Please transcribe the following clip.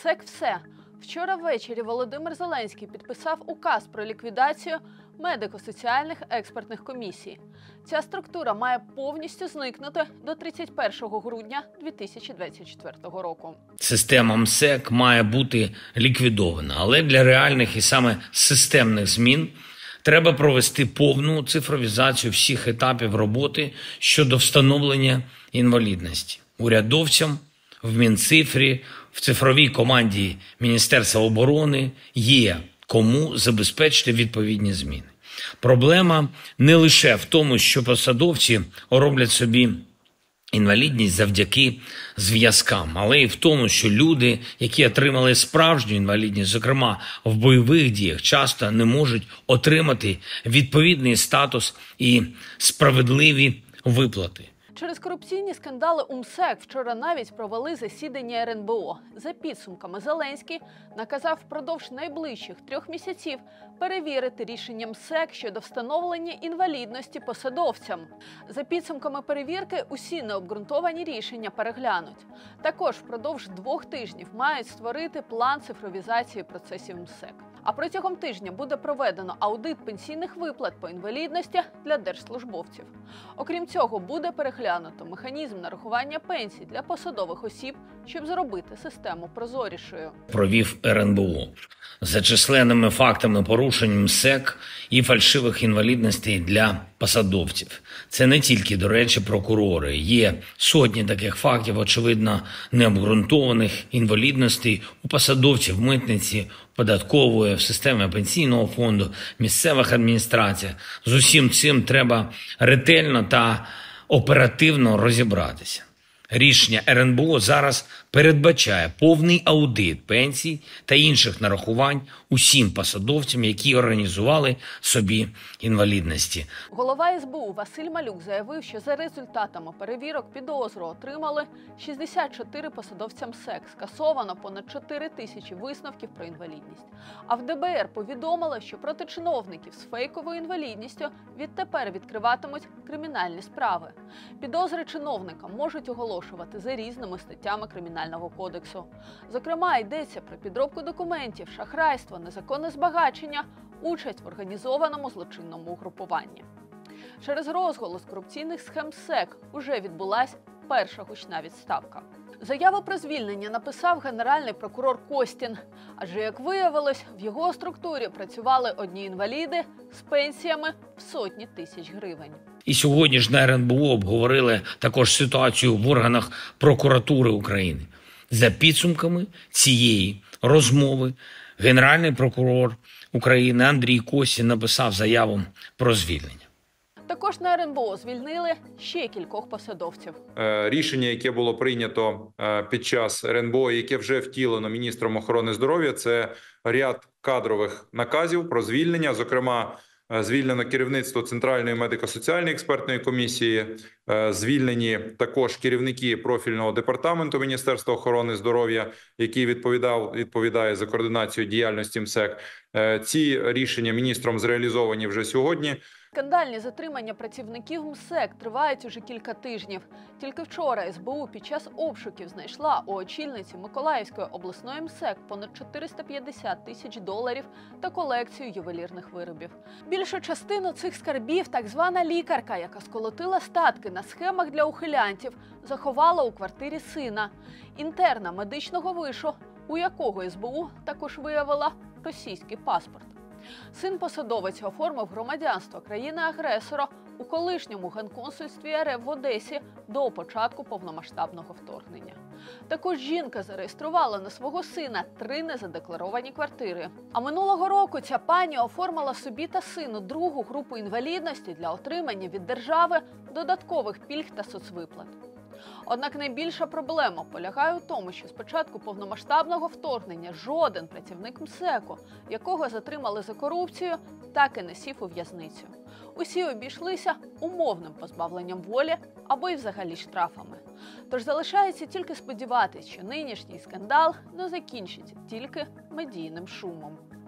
МСЕК – все. Вчора ввечері Володимир Зеленський підписав указ про ліквідацію медико-соціальних експертних комісій. Ця структура має повністю зникнути до 31 грудня 2024 року. Система МСЕК має бути ліквідована, але для реальних і саме системних змін треба провести повну цифровізацію всіх етапів роботи щодо встановлення інвалідності. Урядовцям в Мінцифрі, в цифровій команді Міністерства оборони є кому забезпечити відповідні зміни. Проблема не лише в тому, що посадовці роблять собі інвалідність завдяки зв'язкам, але й в тому, що люди, які отримали справжню інвалідність, зокрема в бойових діях, часто не можуть отримати відповідний статус і справедливі виплати. Через корупційні скандали у МСЕК вчора навіть провели засідання РНБО. За підсумками Зеленський наказав впродовж найближчих 3 місяців перевірити рішення МСЕК щодо встановлення інвалідності посадовцям. За підсумками перевірки усі необґрунтовані рішення переглянуть. Також впродовж 2 тижнів мають створити план цифровізації процесів МСЕК. А протягом тижня буде проведено аудит пенсійних виплат по інвалідності для держслужбовців. Окрім цього, буде переглянуто механізм нарахування пенсій для посадових осіб, щоб зробити систему прозорішою. Провів РНБО. За численними фактами порушень МСЕК і фальшивих інвалідностей для посадовців. Це не тільки, до речі, прокурори. Є сотні таких фактів, очевидно, необґрунтованих інвалідностей у посадовців митниці, податкової, в системі пенсійного фонду, місцевих адміністраціях. З усім цим треба ретельно та оперативно розібратися. Рішення РНБО зараз передбачає повний аудит пенсій та інших нарахувань усім посадовцям, які організували собі інвалідності. Голова СБУ Василь Малюк заявив, що за результатами перевірок підозру отримали 64 посадовця МСЕК. Скасовано понад 4 тисячі висновків про інвалідність. А в ДБР повідомили, що проти чиновників з фейковою інвалідністю відтепер відкриватимуть кримінальні справи. Підозри чиновникам можуть оголошувати за різними статтями Кримінального кодексу. Зокрема, йдеться про підробку документів, шахрайство, незаконне збагачення, участь в організованому злочинному угрупуванні. Через розголос корупційних схем МСЕК уже відбулась перша гучна відставка. Заяву про звільнення написав генеральний прокурор Костін. Адже, як виявилось, в його структурі працювали одні інваліди з пенсіями в сотні тисяч гривень. І сьогодні ж на РНБО обговорили також ситуацію в органах прокуратури України. За підсумками цієї розмови генеральний прокурор України Андрій Костін написав заяву про звільнення. Також на РНБО звільнили ще кількох посадовців. Рішення, яке було прийнято під час РНБО, яке вже втілено міністром охорони здоров'я, це ряд кадрових наказів про звільнення, зокрема, звільнено керівництво Центральної медико-соціальної експертної комісії, звільнені також керівники профільного департаменту Міністерства охорони здоров'я, який відповідає за координацію діяльності МСЕК. Ці рішення міністром зреалізовані вже сьогодні. Скандальні затримання працівників МСЕК тривають уже кілька тижнів. Тільки вчора СБУ під час обшуків знайшла у очільниці Миколаївської обласної МСЕК понад 450 тисяч доларів та колекцію ювелірних виробів. Більшу частину цих скарбів так звана лікарка, яка сколотила статки на схемах для ухилянтів, заховала у квартирі сина, інтерна медичного вишу, у якого СБУ також виявила російський паспорт. Син посадовиця оформив громадянство країни-агресора у колишньому генконсульстві РФ в Одесі до початку повномасштабного вторгнення. Також жінка зареєструвала на свого сина 3 незадекларовані квартири. А минулого року ця пані оформила собі та сину другу групу інвалідності для отримання від держави додаткових пільг та соцвиплат. Однак найбільша проблема полягає у тому, що з початку повномасштабного вторгнення жоден працівник МСЕКу, якого затримали за корупцію, так і не сів у в'язницю. Усі обійшлися умовним позбавленням волі або й взагалі штрафами. Тож залишається тільки сподіватися, що нинішній скандал не закінчиться тільки медійним шумом.